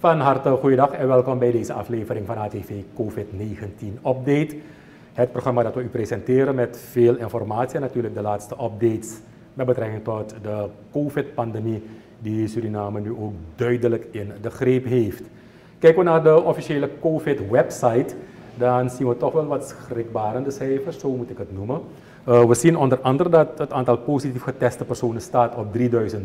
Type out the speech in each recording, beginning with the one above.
Van harte goeiedag en welkom bij deze aflevering van ATV COVID-19 Update. Het programma dat we u presenteren met veel informatie en natuurlijk de laatste updates met betrekking tot de COVID-pandemie die Suriname nu ook duidelijk in de greep heeft. Kijken we naar de officiële COVID-website, dan zien we toch wel wat schrikbarende cijfers, zo moet ik het noemen. We zien onder andere dat het aantal positief geteste personen staat op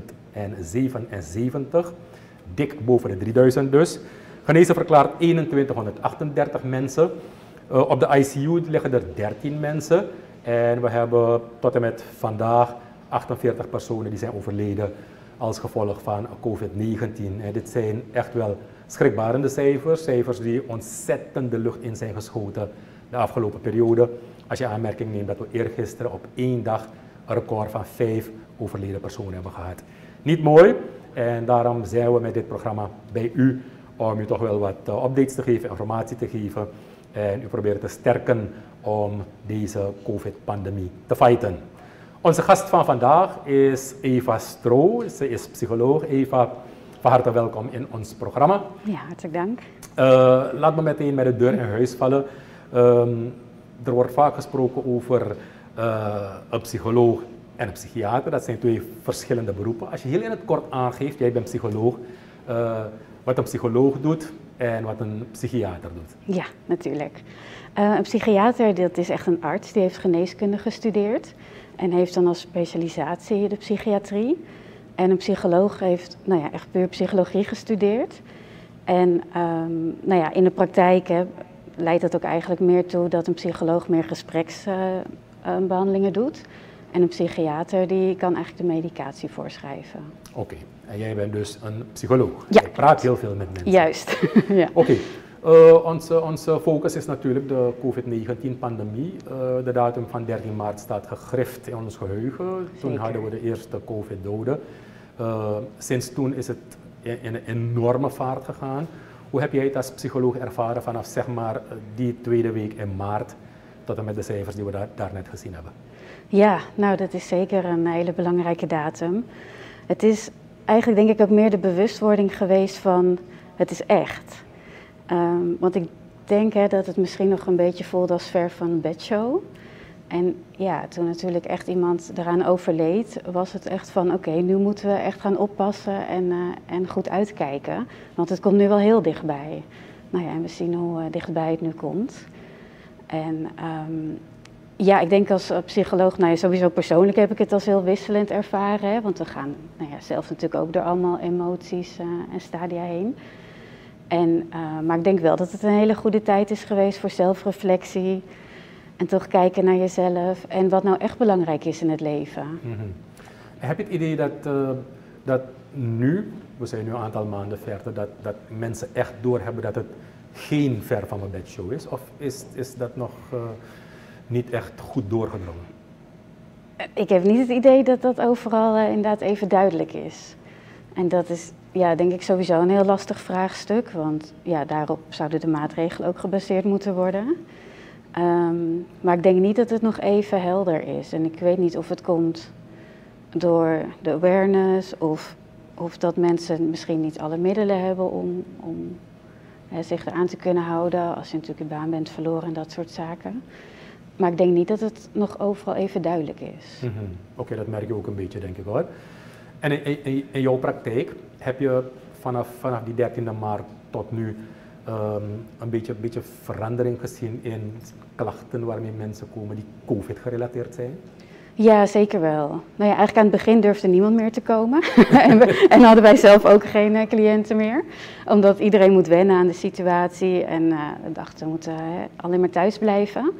3077, dik boven de 3000 dus. Genezen verklaard 2138 mensen. Op de ICU liggen er 13 mensen. En we hebben tot en met vandaag 48 personen die zijn overleden als gevolg van COVID-19. Dit zijn echt wel schrikbarende cijfers. Cijfers die ontzettend de lucht in zijn geschoten de afgelopen periode. Als je aanmerking neemt dat we eergisteren op één dag een record van 5 overleden personen hebben gehad. Niet mooi. En daarom zijn we met dit programma bij u om u toch wel wat updates te geven, informatie te geven en u proberen te sterken om deze COVID-pandemie te fighten. Onze gast van vandaag is Eva Stro. Ze is psycholoog. Eva, van harte welkom in ons programma. Ja, hartelijk dank. Laat me meteen met de deur in huis vallen. Er wordt vaak gesproken over een psycholoog en een psychiater. Dat zijn twee verschillende beroepen. Als je heel in het kort aangeeft, jij bent psycholoog, wat een psycholoog doet en wat een psychiater doet. Ja, natuurlijk. Een psychiater, dat is echt een arts, die heeft geneeskunde gestudeerd en heeft dan als specialisatie de psychiatrie. En een psycholoog heeft echt puur psychologie gestudeerd. En in de praktijk leidt dat ook eigenlijk meer toe dat een psycholoog meer gespreksbehandelingen doet. En een psychiater die kan eigenlijk de medicatie voorschrijven. Oké, en jij bent dus een psycholoog. Ja. Je praat heel veel met mensen. Juist, ja. Oké, onze focus is natuurlijk de COVID-19-pandemie. De datum van 13 maart staat gegrift in ons geheugen. Toen hadden we de eerste COVID-doden. Sinds toen is het in een enorme vaart gegaan. Hoe heb jij het als psycholoog ervaren vanaf zeg maar die tweede week in maart tot en met de cijfers die we daarnet gezien hebben? Ja, nou dat is zeker een hele belangrijke datum. Het is eigenlijk denk ik ook meer de bewustwording geweest van het is echt. Want ik denk dat het misschien nog een beetje voelde als ver van een bedshow. En ja, toen natuurlijk echt iemand eraan overleed, was het echt van oké, nu moeten we echt gaan oppassen en goed uitkijken. Want het komt nu wel heel dichtbij. Nou ja, en we zien hoe dichtbij het nu komt. En ja, ik denk als psycholoog, sowieso persoonlijk heb ik het als heel wisselend ervaren. Hè, want we gaan zelf natuurlijk ook door allemaal emoties en stadia heen. Maar ik denk wel dat het een hele goede tijd is geweest voor zelfreflectie. En toch kijken naar jezelf en wat nou echt belangrijk is in het leven. Mm-hmm. Heb je het idee dat nu, we zijn nu een aantal maanden verder, dat mensen echt doorhebben dat het geen ver van een bedshow is? Of is dat nog niet echt goed doorgedrongen? Ik heb niet het idee dat dat overal inderdaad even duidelijk is. En dat is denk ik sowieso een heel lastig vraagstuk, want daarop zouden de maatregelen ook gebaseerd moeten worden. Maar ik denk niet dat het nog even helder is. En ik weet niet of het komt door de awareness of dat mensen misschien niet alle middelen hebben om zich eraan te kunnen houden als je natuurlijk je baan bent verloren en dat soort zaken. Maar ik denk niet dat het nog overal even duidelijk is. Mm-hmm. Oké, dat merk je ook een beetje denk ik hoor. En in jouw praktijk heb je vanaf die 13e maart tot nu een beetje verandering gezien in klachten waarmee mensen komen die COVID gerelateerd zijn? Ja, zeker wel. Eigenlijk aan het begin durfde niemand meer te komen. en hadden wij zelf ook geen cliënten meer. Omdat iedereen moet wennen aan de situatie en we dachten we moeten alleen maar thuis blijven.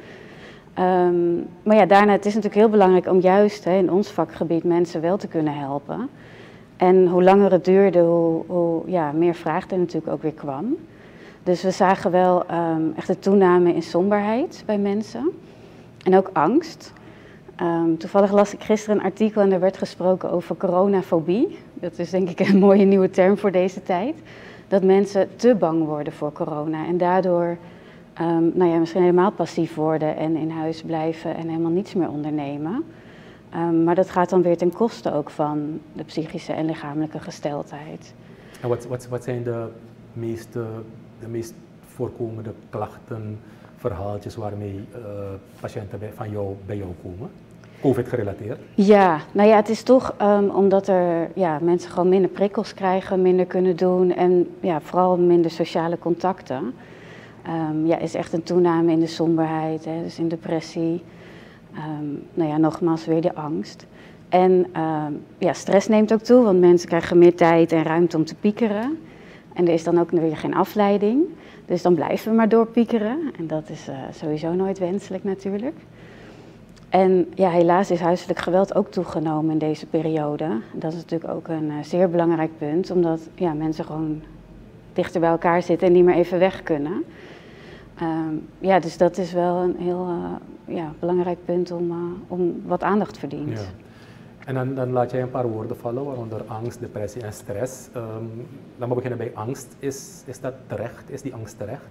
Maar daarna, het is natuurlijk heel belangrijk om juist in ons vakgebied mensen wel te kunnen helpen. En hoe langer het duurde, hoe meer vraag er natuurlijk ook weer kwam. Dus we zagen wel echt een toename in somberheid bij mensen. En ook angst. Toevallig las ik gisteren een artikel en er werd gesproken over coronafobie. Dat is denk ik een mooie nieuwe term voor deze tijd. Dat mensen te bang worden voor corona en daardoor misschien helemaal passief worden en in huis blijven en helemaal niets meer ondernemen. Maar dat gaat dan weer ten koste ook van de psychische en lichamelijke gesteldheid. En wat zijn de meest voorkomende klachten, verhaaltjes waarmee patiënten bij jou komen? COVID gerelateerd? Ja, nou ja, het is toch omdat mensen gewoon minder prikkels krijgen, minder kunnen doen en ja, vooral minder sociale contacten. Is echt een toename in de somberheid, hè, dus in depressie. Nogmaals weer de angst. En stress neemt ook toe, want mensen krijgen meer tijd en ruimte om te piekeren. En er is dan ook weer geen afleiding. Dus dan blijven we maar doorpiekeren. En dat is sowieso nooit wenselijk natuurlijk. En ja, helaas is huiselijk geweld ook toegenomen in deze periode. Dat is natuurlijk ook een zeer belangrijk punt, omdat mensen gewoon dichter bij elkaar zitten en niet meer even weg kunnen. Dus dat is wel een heel belangrijk punt om wat aandacht verdient. Ja. En dan laat jij een paar woorden vallen, waaronder angst, depressie en stress. Laten we beginnen bij angst. Is dat terecht? Is die angst terecht?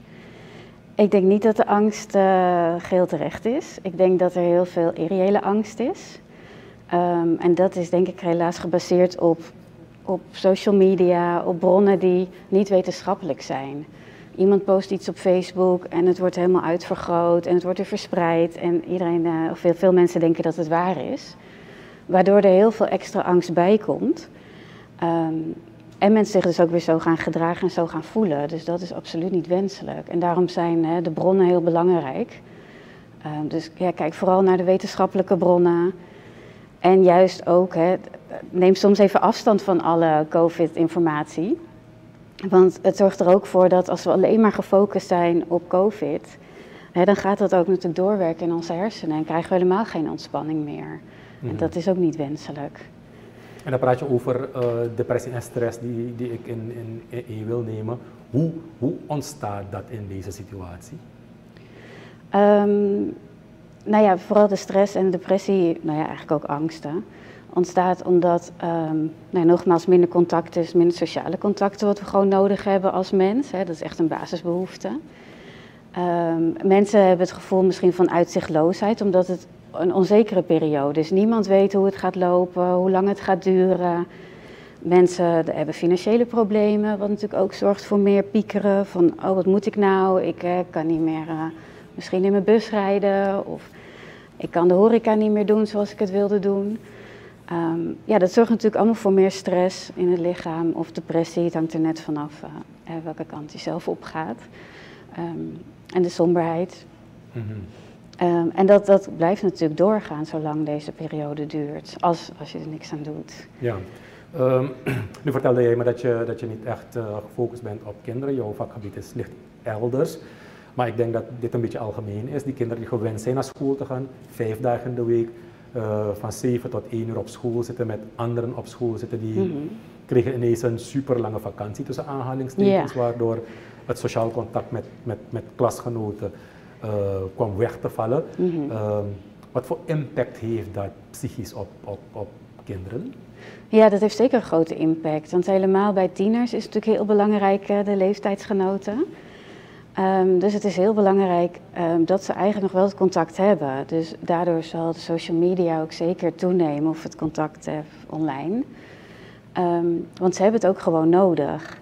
Ik denk niet dat de angst geheel terecht is. Ik denk dat er heel veel irreële angst is. En dat is denk ik helaas gebaseerd op social media, op bronnen die niet wetenschappelijk zijn. Iemand post iets op Facebook en het wordt helemaal uitvergroot en het wordt weer verspreid. En veel mensen denken dat het waar is. Waardoor er heel veel extra angst bij komt. En mensen zich dus ook weer zo gaan gedragen en zo gaan voelen. Dus dat is absoluut niet wenselijk. En daarom zijn de bronnen heel belangrijk. Kijk vooral naar de wetenschappelijke bronnen. En juist ook, neem soms even afstand van alle COVID-informatie. Want het zorgt er ook voor dat als we alleen maar gefocust zijn op COVID, dan gaat dat ook natuurlijk doorwerken in onze hersenen en krijgen we helemaal geen ontspanning meer. En dat is ook niet wenselijk. En dan praat je over depressie en stress die ik in wil nemen. Hoe ontstaat dat in deze situatie? Vooral de stress en de depressie, eigenlijk ook angsten, ontstaat omdat nogmaals minder contact is, minder sociale contacten wat we gewoon nodig hebben als mens. Dat is echt een basisbehoefte. Mensen hebben het gevoel misschien van uitzichtloosheid, omdat het een onzekere periode is. Niemand weet hoe het gaat lopen, hoe lang het gaat duren. Mensen hebben financiële problemen, wat natuurlijk ook zorgt voor meer piekeren. Van, wat moet ik nou? Ik kan niet meer misschien in mijn bus rijden. Of ik kan de horeca niet meer doen zoals ik het wilde doen. Dat zorgt natuurlijk allemaal voor meer stress in het lichaam of depressie. Het hangt er net vanaf welke kant hij zelf opgaat. En de somberheid. En dat blijft natuurlijk doorgaan zolang deze periode duurt, als je er niks aan doet. Ja. Nu vertelde jij me dat je niet echt gefocust bent op kinderen. Jouw vakgebied ligt elders. Maar ik denk dat dit een beetje algemeen is. Die kinderen die gewend zijn naar school te gaan, 5 dagen in de week, van 7 tot 1 uur op school zitten, met anderen op school zitten, die kregen ineens een super lange vakantie tussen aanhalingstekens, waardoor het sociaal contact met klasgenoten kwam weg te vallen. Wat voor impact heeft dat psychisch op kinderen? Ja, dat heeft zeker een grote impact. Want helemaal bij tieners is het natuurlijk heel belangrijk, de leeftijdsgenoten. Dus het is heel belangrijk dat ze eigenlijk nog wel het contact hebben. Dus daardoor zal de social media ook zeker toenemen, of het contact online. Want ze hebben het ook gewoon nodig.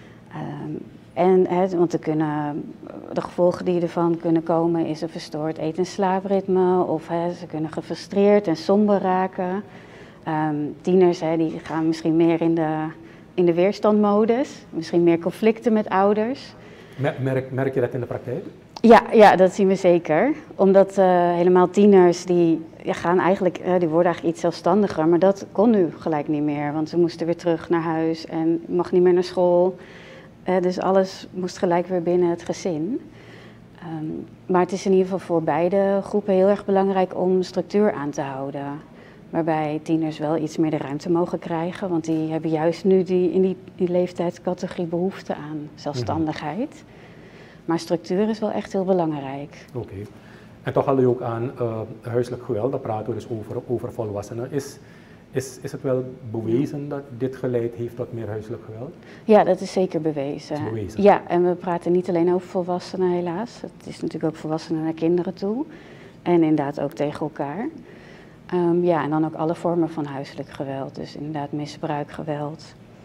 Want de gevolgen die ervan kunnen komen is een verstoord eet- en slaapritme. Of ze kunnen gefrustreerd en somber raken. Tieners die gaan misschien meer in de weerstandmodus. Misschien meer conflicten met ouders. Merk je dat in de praktijk? Ja, dat zien we zeker. Omdat helemaal tieners die worden eigenlijk iets zelfstandiger. Maar dat kon nu gelijk niet meer. Want ze moesten weer terug naar huis en mag niet meer naar school. Dus alles moest gelijk weer binnen het gezin. Maar het is in ieder geval voor beide groepen heel erg belangrijk om structuur aan te houden. Waarbij tieners wel iets meer de ruimte mogen krijgen. Want die hebben juist nu in die leeftijdscategorie behoefte aan zelfstandigheid. Maar structuur is wel echt heel belangrijk. Oké. En toch hadden je ook aan huiselijk geweld, daar praten we dus over volwassenen. Is het wel bewezen dat dit geleid heeft tot meer huiselijk geweld? Ja, dat is zeker bewezen. Is bewezen. Ja, en we praten niet alleen over volwassenen helaas. Het is natuurlijk ook volwassenen naar kinderen toe. En inderdaad ook tegen elkaar. En dan ook alle vormen van huiselijk geweld. Dus inderdaad misbruik, geweld.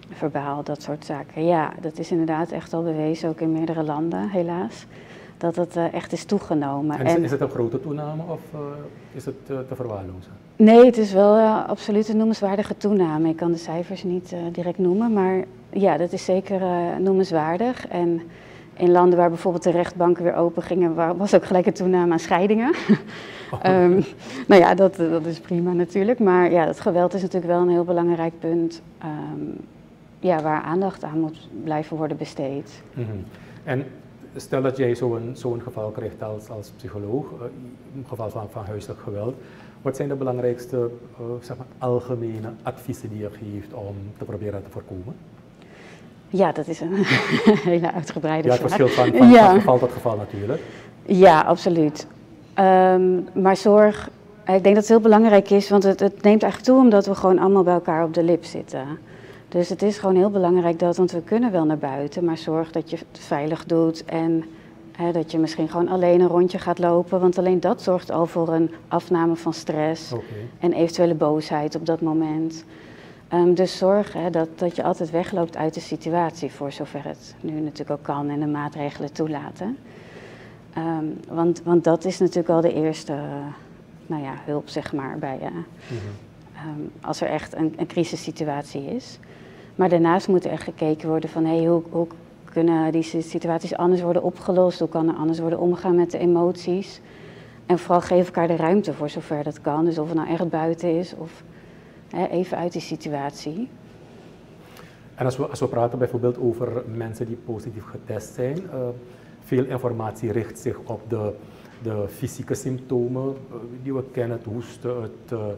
verbaal, dat soort zaken. Ja, dat is inderdaad echt al bewezen, ook in meerdere landen helaas, dat het echt is toegenomen. En is het een grote toename of is het te verwaarlozen? Nee, het is wel absoluut een noemenswaardige toename. Ik kan de cijfers niet direct noemen, maar ja, dat is zeker noemenswaardig. En in landen waar bijvoorbeeld de rechtbanken weer open gingen, was ook gelijk een toename aan scheidingen. Nou ja, dat is prima natuurlijk, maar ja, het geweld is natuurlijk wel een heel belangrijk punt ja, waar aandacht aan moet blijven worden besteed. En stel dat jij zo'n geval krijgt als psycholoog, een geval van huiselijk geweld. Wat zijn de belangrijkste zeg maar, algemene adviezen die je geeft om te proberen te voorkomen? Ja, dat is een hele uitgebreide vraag. Ja, het verschilt van geval tot geval natuurlijk. Ja, absoluut. Maar zorg, ik denk dat het heel belangrijk is, want het neemt eigenlijk toe omdat we gewoon allemaal bij elkaar op de lip zitten. Dus het is gewoon heel belangrijk want we kunnen wel naar buiten, maar zorg dat je het veilig doet en dat je misschien gewoon alleen een rondje gaat lopen. Want alleen dat zorgt al voor een afname van stress en eventuele boosheid op dat moment. Dus zorg dat je altijd wegloopt uit de situatie, voor zover het nu natuurlijk ook kan en de maatregelen toelaten. Want dat is natuurlijk al de eerste hulp, zeg maar, bij als er echt een crisissituatie is. Maar daarnaast moet er echt gekeken worden van hoe kunnen die situaties anders worden opgelost, hoe kan er anders worden omgegaan met de emoties. En vooral geef elkaar de ruimte voor zover dat kan, dus of het nou echt buiten is of even uit die situatie. En als we praten bijvoorbeeld over mensen die positief getest zijn, veel informatie richt zich op de fysieke symptomen die we kennen, het hoesten,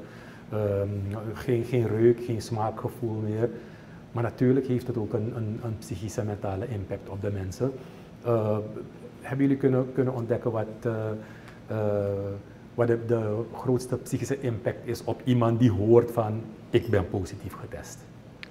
geen reuk, geen smaakgevoel meer. Maar natuurlijk heeft het ook een psychische en mentale impact op de mensen. Hebben jullie kunnen ontdekken wat de grootste psychische impact is op iemand die hoort van ik ben positief getest?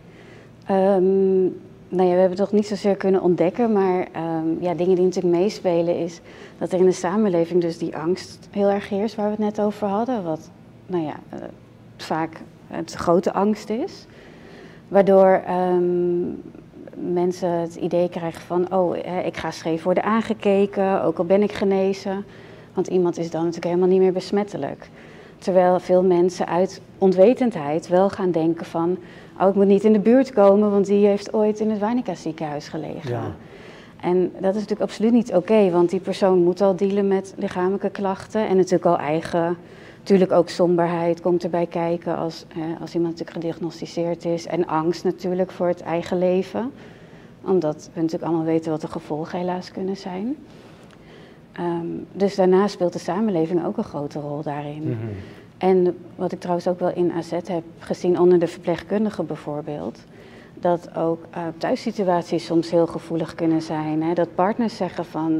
Nou ja, we hebben het nog niet zozeer kunnen ontdekken, maar dingen die natuurlijk meespelen is dat er in de samenleving dus die angst heel erg heerst, waar we het net over hadden, wat vaak het grote angst is. Waardoor mensen het idee krijgen van, ik ga scheef worden aangekeken, ook al ben ik genezen. Want iemand is dan natuurlijk helemaal niet meer besmettelijk. Terwijl veel mensen uit onwetendheid wel gaan denken van, ik moet niet in de buurt komen, want die heeft ooit in het Wijnica ziekenhuis gelegen. Ja. En dat is natuurlijk absoluut niet oké, want die persoon moet al dealen met lichamelijke klachten en natuurlijk al eigen, natuurlijk ook somberheid komt erbij kijken als iemand natuurlijk gediagnosticeerd is. En angst natuurlijk voor het eigen leven, omdat we natuurlijk allemaal weten wat de gevolgen helaas kunnen zijn. Dus daarna speelt de samenleving ook een grote rol daarin. En wat ik trouwens ook wel in AZ heb gezien onder de verpleegkundigen bijvoorbeeld, dat ook thuissituaties soms heel gevoelig kunnen zijn. Hè? Dat partners zeggen van,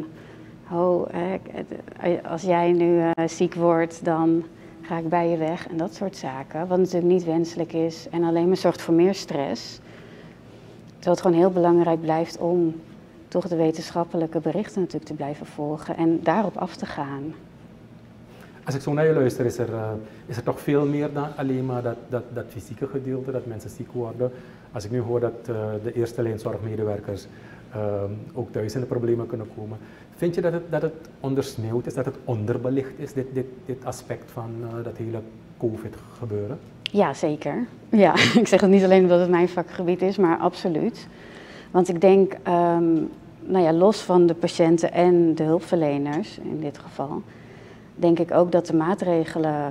als jij nu ziek wordt, dan ga ik bij je weg en dat soort zaken. Wat natuurlijk niet wenselijk is en alleen maar zorgt voor meer stress. Terwijl het gewoon heel belangrijk blijft om toch de wetenschappelijke berichten natuurlijk te blijven volgen en daarop af te gaan. Als ik zo naar je luister, is er toch veel meer dan alleen maar dat fysieke gedeelte, dat mensen ziek worden. Als ik nu hoor dat de eerste lijn zorgmedewerkers ook thuis in de problemen kunnen komen. Vind je dat het ondersneeuwd is, dat het onderbelicht is, dit aspect van dat hele COVID-gebeuren? Ja, zeker. Ja, ik zeg het niet alleen omdat het mijn vakgebied is, maar absoluut. Want ik denk, los van de patiënten en de hulpverleners in dit geval, denk ik ook dat de maatregelen,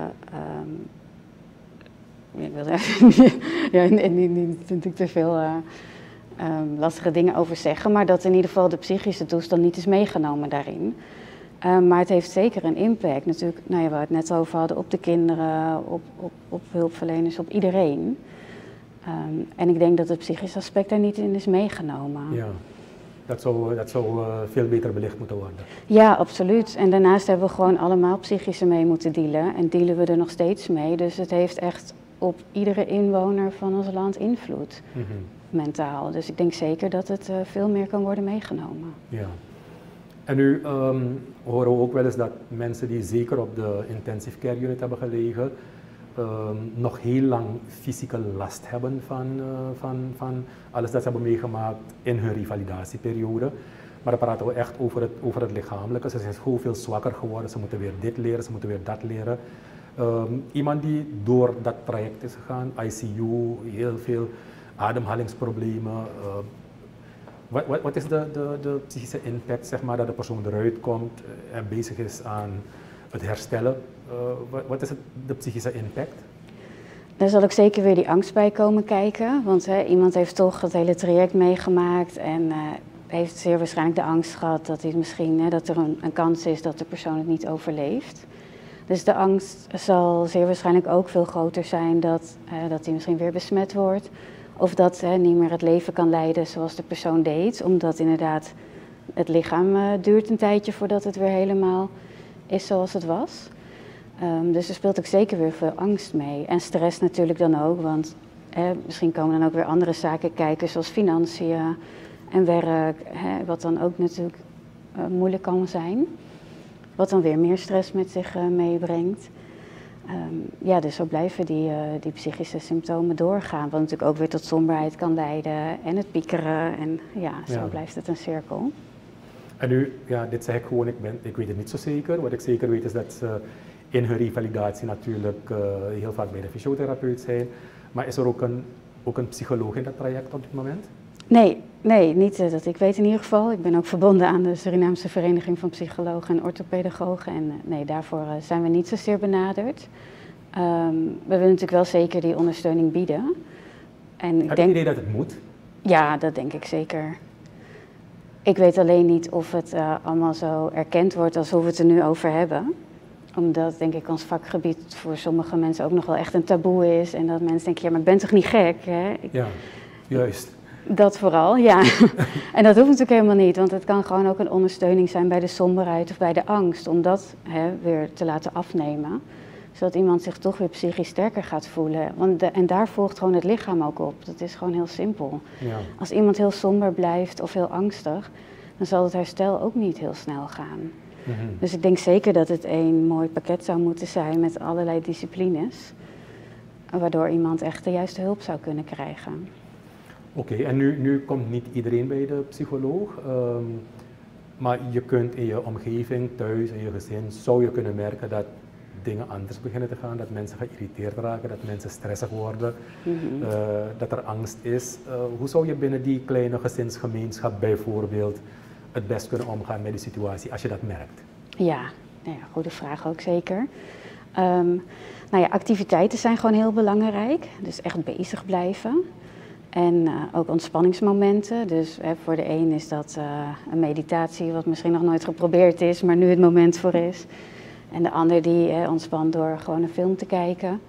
ik wil er niet natuurlijk te veel lastige dingen over zeggen, maar dat in ieder geval de psychische toestand niet is meegenomen daarin. Maar het heeft zeker een impact natuurlijk, waar we het net over hadden, op de kinderen, op hulpverleners, op iedereen. En ik denk dat het psychische aspect daar niet in is meegenomen. Ja. Dat zou veel beter belicht moeten worden. Ja, absoluut. En daarnaast hebben we gewoon allemaal psychische mee moeten dealen. En dealen we er nog steeds mee. Dus het heeft echt op iedere inwoner van ons land invloed, mentaal. Dus ik denk zeker dat het veel meer kan worden meegenomen. Ja. En nu horen we ook wel eens dat mensen die zeker op de intensive care unit hebben gelegen, nog heel lang fysieke last hebben van alles dat ze hebben meegemaakt in hun revalidatieperiode. Maar dan praten we echt over het lichamelijke. Ze zijn zoveel zwakker geworden, ze moeten weer dit leren, ze moeten weer dat leren. Iemand die door dat traject is gegaan, ICU, heel veel ademhalingsproblemen. Wat is de psychische impact, zeg maar, dat de persoon eruit komt en bezig is aan het herstellen? Wat is de psychische impact? Daar zal ook zeker weer die angst bij komen kijken. Want iemand heeft toch het hele traject meegemaakt en heeft zeer waarschijnlijk de angst gehad dat, dat er een kans is dat de persoon het niet overleeft. Dus de angst zal zeer waarschijnlijk ook veel groter zijn dat hij misschien weer besmet wordt. Of dat hij niet meer het leven kan leiden zoals de persoon deed. Omdat inderdaad het lichaam duurt een tijdje voordat het weer helemaal is zoals het was. Dus er speelt ook zeker weer veel angst mee. En stress natuurlijk dan ook, want misschien komen dan ook weer andere zaken kijken zoals financiën en werk. Wat dan ook natuurlijk moeilijk kan zijn. Wat dan weer meer stress met zich meebrengt. Dus zo blijven die psychische symptomen doorgaan. Wat natuurlijk ook weer tot somberheid kan leiden en het piekeren. En zo blijft het een cirkel. En nu, dit zeg ik gewoon, ik weet het niet zo zeker. Wat ik zeker weet is dat ze in hun revalidatie natuurlijk heel vaak bij de fysiotherapeut zijn. Maar is er ook een psycholoog in dat traject op dit moment? Nee, niet dat ik weet in ieder geval. Ik ben ook verbonden aan de Surinaamse Vereniging van Psychologen en Orthopedagogen. En nee, daarvoor zijn we niet zozeer benaderd. We willen natuurlijk wel zeker die ondersteuning bieden. En Heb je het idee dat het moet? Ja, dat denk ik zeker. Ik weet alleen niet of het allemaal zo erkend wordt als hoe we het er nu over hebben. Omdat, denk ik, ons vakgebied voor sommige mensen ook nog wel echt een taboe is. En dat mensen denken, ja, maar ik ben toch niet gek, hè? Ja, juist. Dat vooral, ja. En dat hoeft natuurlijk helemaal niet, want het kan gewoon ook een ondersteuning zijn bij de somberheid of bij de angst. Om dat weer te laten afnemen. Zodat iemand zich toch weer psychisch sterker gaat voelen. En daar volgt gewoon het lichaam ook op. Dat is gewoon heel simpel. Ja. Als iemand heel somber blijft of heel angstig, dan zal het herstel ook niet heel snel gaan. Mm-hmm. Dus ik denk zeker dat het een mooi pakket zou moeten zijn met allerlei disciplines. Waardoor iemand echt de juiste hulp zou kunnen krijgen. Oké, en nu komt niet iedereen bij de psycholoog. Maar je kunt in je omgeving, thuis, in je gezin, zou je kunnen merken dat dingen anders beginnen te gaan. Dat mensen geïrriteerd raken, dat mensen stressig worden, dat er angst is. Hoe zou je binnen die kleine gezinsgemeenschap bijvoorbeeld het best kunnen omgaan met die situatie als je dat merkt? Ja, goede vraag ook zeker. Activiteiten zijn gewoon heel belangrijk. Dus echt bezig blijven. En ook ontspanningsmomenten. Dus voor de een is dat een meditatie wat misschien nog nooit geprobeerd is, maar nu het moment voor is. En de ander die ontspant door gewoon een film te kijken.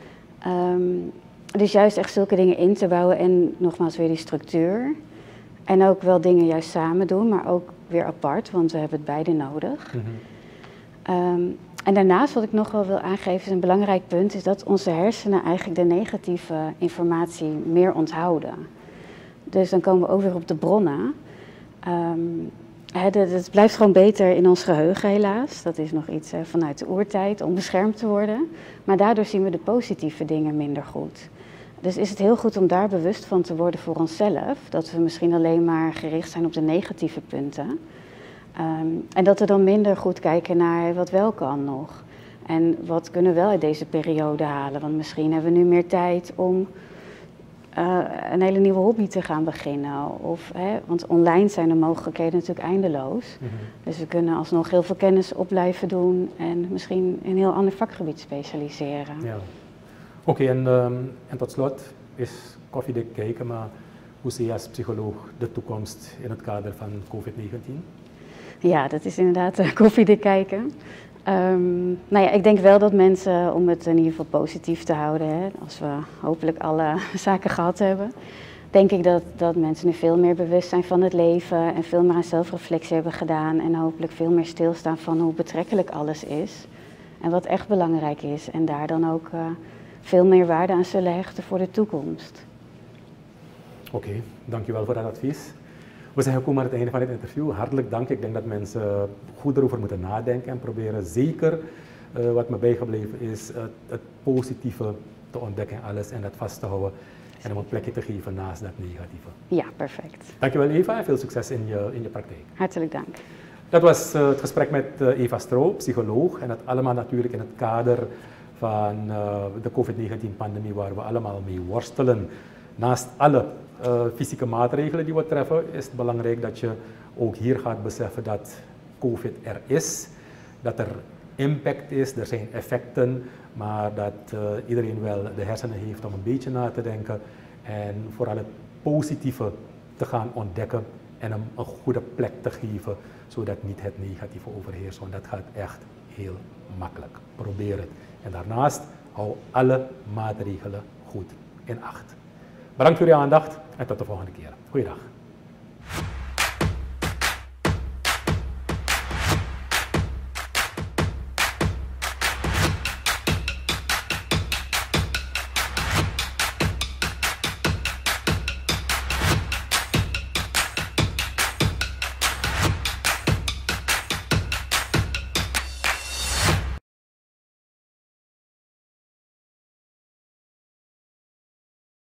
Dus juist echt zulke dingen in te bouwen en nogmaals weer die structuur. En ook wel dingen juist samen doen, maar ook weer apart, want we hebben het beide nodig. Mm-hmm. En daarnaast wat ik nog wel wil aangeven, is een belangrijk punt, is dat onze hersenen eigenlijk de negatieve informatie meer onthouden. Dus dan komen we ook weer op de bronnen. Het blijft gewoon beter in ons geheugen helaas. Dat is nog iets vanuit de oertijd om beschermd te worden. Maar daardoor zien we de positieve dingen minder goed. Dus is het heel goed om daar bewust van te worden voor onszelf. Dat we misschien alleen maar gericht zijn op de negatieve punten. En dat we dan minder goed kijken naar wat wel kan nog. En wat kunnen we wel uit deze periode halen. Want misschien hebben we nu meer tijd om een hele nieuwe hobby te gaan beginnen. Want online zijn de mogelijkheden natuurlijk eindeloos. Mm-hmm. Dus we kunnen alsnog heel veel kennis op blijven doen. En misschien in een heel ander vakgebied specialiseren. Ja. Oké, en tot slot is koffiedik kijken. Maar hoe zie je als psycholoog de toekomst in het kader van COVID-19? Ja, dat is inderdaad koffiedik kijken. Ik denk wel dat mensen, om het in ieder geval positief te houden, als we hopelijk alle zaken gehad hebben, denk ik dat mensen nu veel meer bewust zijn van het leven en veel meer aan zelfreflectie hebben gedaan en hopelijk veel meer stilstaan van hoe betrekkelijk alles is en wat echt belangrijk is en daar dan ook veel meer waarde aan zullen hechten voor de toekomst. Oké, dankjewel voor dat advies. We zijn gekomen aan het einde van dit interview. Hartelijk dank. Ik denk dat mensen goed erover moeten nadenken en proberen zeker wat me bijgebleven is het positieve te ontdekken in alles en dat vast te houden en hem een plekje te geven naast dat negatieve. Ja, perfect. Dankjewel Eva en veel succes in je praktijk. Hartelijk dank. Dat was het gesprek met Eva Strouw, psycholoog, en dat allemaal natuurlijk in het kader van de COVID-19-pandemie waar we allemaal mee worstelen. Naast alle fysieke maatregelen die we treffen, is het belangrijk dat je ook hier gaat beseffen dat COVID er is, dat er impact is, er zijn effecten, maar dat iedereen wel de hersenen heeft om een beetje na te denken en vooral het positieve te gaan ontdekken en hem een goede plek te geven, zodat niet het negatieve overheerst, want dat gaat echt heel makkelijk. Probeer het. En daarnaast hou alle maatregelen goed in acht. Bedankt voor je aandacht en tot de volgende keer. Goeiedag.